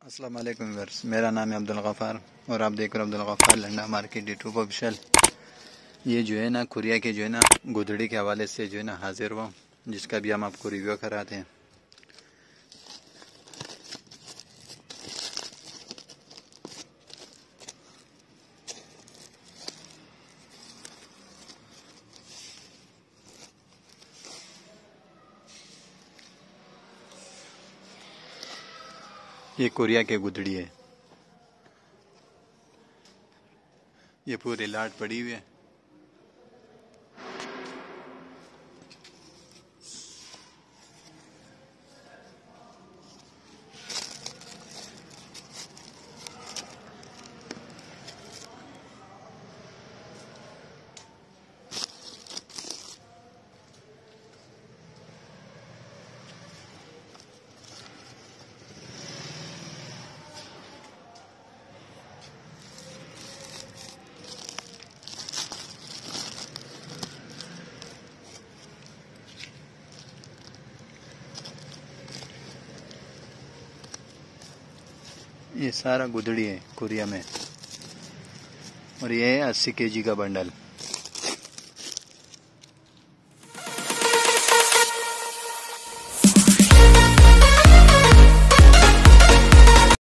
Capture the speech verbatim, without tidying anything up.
अस्सलाम वालेकुम व्यूअर्स, मेरा नाम है अब्दुल गफ़ार और आप देख रहे हो Abdul Gaffar Landa market YouTube official. ये जो है ना कुरिया के जो है ना गुदड़ी के हवाले से जो है ना हाजिर हुआ, जिसका भी हम आपको रिव्यू कराते हैं। ये कोरिया के गुदड़ी है, ये पूरी लाट पड़ी हुई है। ये सारा गुदड़ी है कुरिया में और ये है अस्सी केजी का बंडल।